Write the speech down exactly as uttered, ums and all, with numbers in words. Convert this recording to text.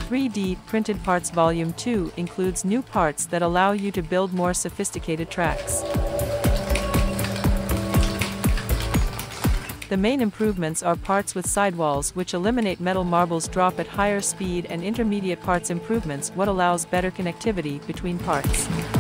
three D Printed Parts Volume two includes new parts that allow you to build more sophisticated tracks. The main improvements are parts with sidewalls, which eliminate metal marbles drop at higher speed, and intermediate parts improvements, what allows better connectivity between parts.